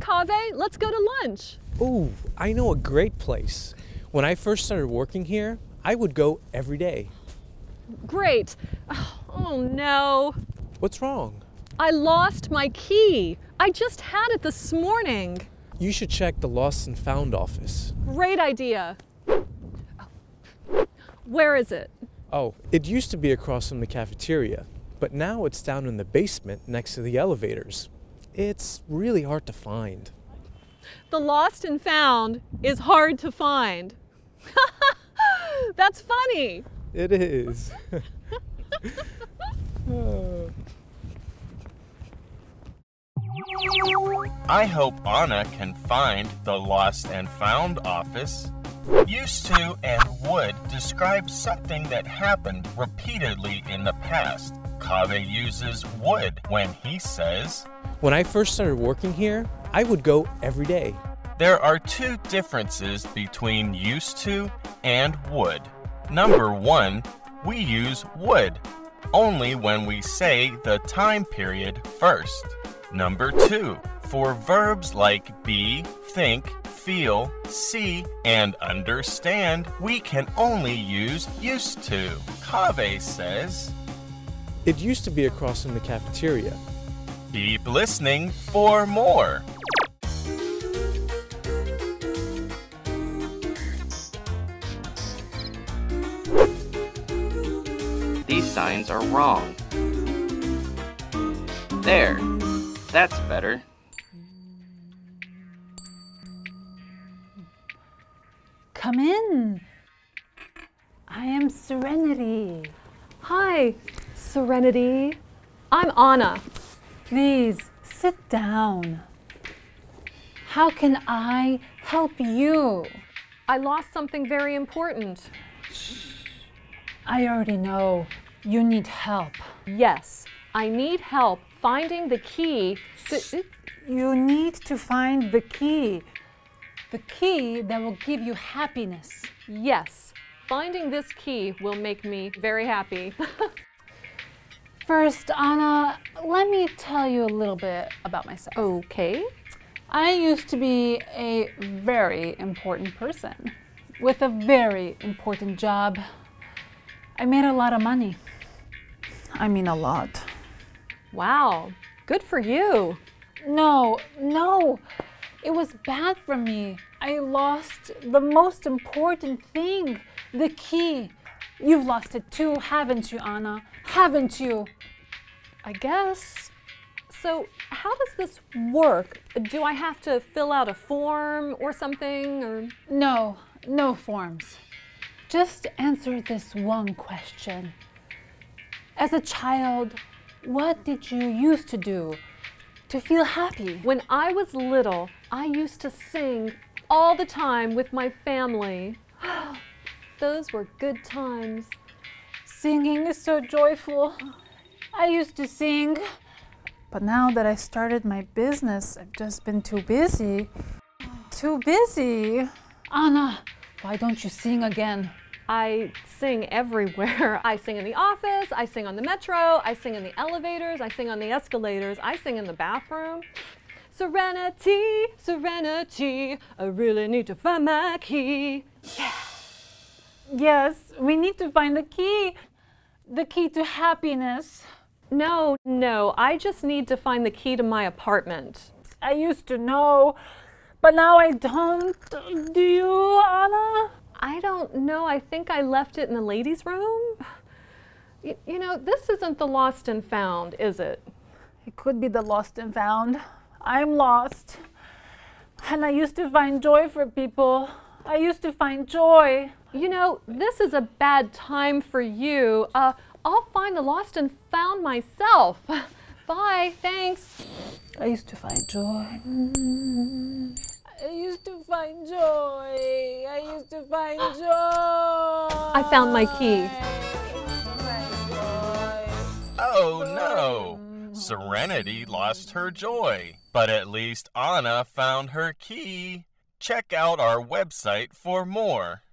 Kaveh, let's go to lunch. Ooh, I know a great place. When I first started working here, I would go every day. Great. Oh no. What's wrong? I lost my key. I just had it this morning. You should check the Lost and Found office. Great idea. Where is it? Oh, it used to be across from the cafeteria, but now it's down in the basement next to the elevators. It's really hard to find. The lost and found is hard to find. That's funny. It is. I hope Anna can find the Lost and Found office. Used to and would describe something that happened repeatedly in the past. Kaveh uses would when he says, When I first started working here, I would go every day. There are two differences between used to and would. Number one, we use would only when we say the time period first. Number two, for verbs like be, think, feel, see, and understand, we can only use used to. Kaveh says, It used to be across from the cafeteria. Keep listening for more. These signs are wrong. There. That's better. Come in. I am Serenity. Hi, Serenity. I'm Anna. Please sit down. How can I help you? I lost something very important. I already know you need help. Yes, I need help finding the key. You need to find the key. The key that will give you happiness. Yes, finding this key will make me very happy. First, Anna, let me tell you a little bit about myself. Okay. I used to be a very important person with a very important job. I made a lot of money. I mean, a lot. Wow, good for you. No, it was bad for me. I lost the most important thing, the key. You've lost it too, haven't you, Anna? Haven't you? I guess. So how does this work? Do I have to fill out a form or something? Or? No forms. Just answer this one question. As a child, what did you used to do to feel happy? When I was little, I used to sing all the time with my family. Those were good times. Singing is so joyful. I used to sing, but now that I started my business, I've just been too busy. Too busy. Anna, why don't you sing again? I sing everywhere. I sing in the office, I sing on the metro, I sing in the elevators, I sing on the escalators, I sing in the bathroom. Serenity, serenity, I really need to find my key. Yeah. Yes, we need to find the key to happiness. No, I just need to find the key to my apartment. I used to know, but now I don't. Do you, Anna? I don't know. I think I left it in the ladies' room. You know, this isn't the Lost and Found, is it? It could be the Lost and Found. I'm lost. And I used to find joy for people. I used to find joy. You know, this is a bad time for you. I'll find the Lost and Found myself. Bye, thanks. I used to find joy. I used to find joy. I used to find joy. I found my key. Oh no! Serenity lost her joy, but at least Anna found her key. Check out our website for more.